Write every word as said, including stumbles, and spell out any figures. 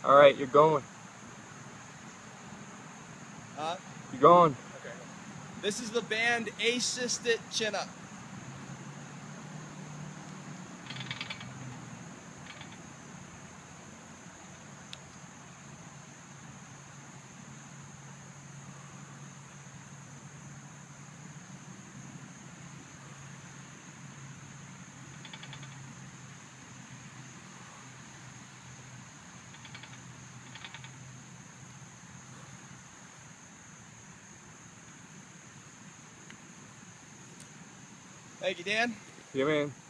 All right, you're going. Huh? You're going. Okay. This is the band Assisted Chin Up. Thank you, Dan. Yeah, man.